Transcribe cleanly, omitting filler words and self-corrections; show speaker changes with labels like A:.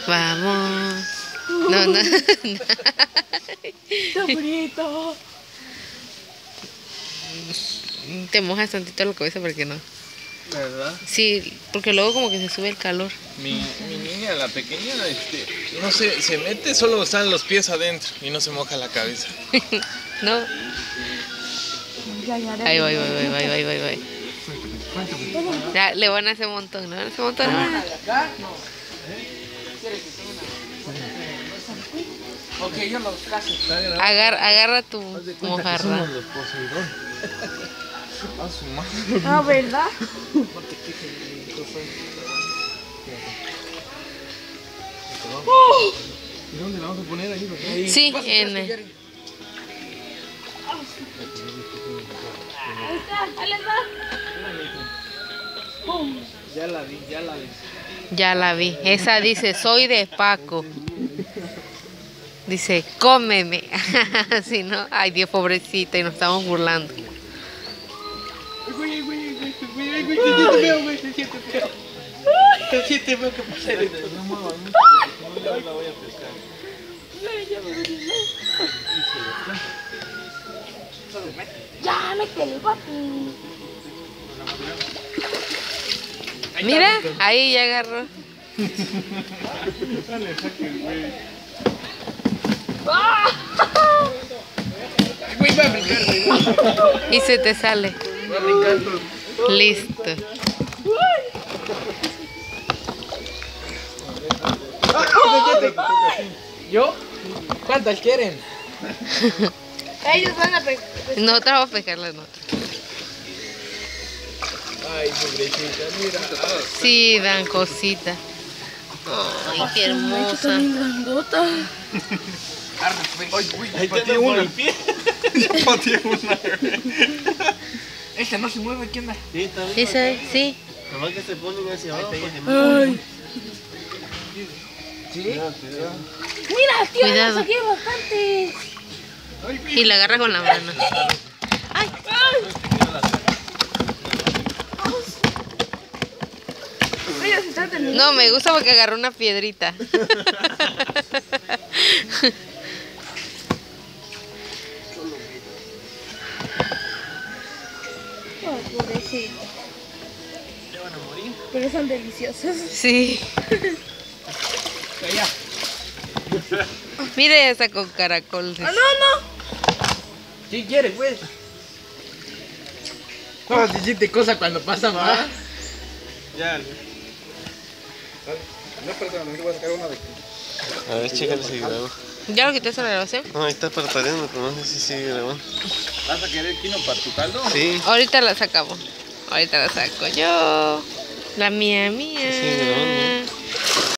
A: Vamos. No, no.
B: ¡Qué bonito!
A: Te mojas tantito la cabeza porque no.
C: ¿Verdad?
A: Sí, porque luego como que se sube el calor.
C: Mi niña, la pequeña, no sé, se mete, solo están los pies adentro y no se moja la cabeza.
A: No.
B: Ya, ya,
A: Ahí voy. Ya, le van a hacer un montón, ¿no? Hace un montón. ¿No?
C: Ok, yo los caso.
A: Agarra tu mojarra.
B: Ah, ¿verdad?
C: ¿Y dónde la vamos a poner ahí?
A: Sí, en...
B: Ahí está, ahí está. ¡Pum!
C: Ya la vi.
A: Ya la vi. Esa dice, soy de Paco. Dice, cómeme. Si no, ay Dios, pobrecita, y nos estamos burlando.
C: Güey, yo te veo, güey, te siento feo. Te siento feo que pasa esto. No la voy a pescar.
B: Ya, métele el papi.
A: Mira, ahí ya agarró.
C: Dale, saque el güey. Güey, va a brincar, güey.
A: Y se te sale.
C: Va a brincar.
A: Listo.
C: ¿Yo? ¿Cuántas quieren?
B: Ellos van a pegar.
A: No te vamos a pegar las notas.
C: Ay, pobrecita, mira.
A: Sí, dan cosita. Ay, qué hermosa.
B: grandota.
C: Ahí pateé una. Ya pateé una. Esta no se mueve, ¿qué onda?
D: Sí, está bien.
A: Esa es, sí.
D: Nomás que se ponen hacia abajo.
B: Ay.
C: ¿Sí?
B: Mira, tío,
A: Cuidado.
B: aquí hay bastante.
A: Y la agarra con la mano. Ay.
B: Ellos están teniendo.
A: No, me gusta porque agarró una piedrita.
B: Ay, pobrecito.
C: ¿Le van a morir?
B: Pero son deliciosos.
A: Sí.
C: Ya.
A: Mira, ya está con caracol.
B: ¡Ah, no!
C: ¿Qué quieres, güey? ¿Cómo se siente cosa cuando pasa más?
D: Ya.
C: No, perdón, no voy a sacar una de aquí.
D: A ver, chécale si grabó.
A: ¿Ya lo quitaste la grabación?
D: No, ahí está parpadeando, pero no sé si sigue grabando.
C: ¿Vas a querer quino para tu caldo?
D: Sí.
A: Ahorita la sacamos. Ahorita la saco yo. La mía, mía.
D: Sigue grabando.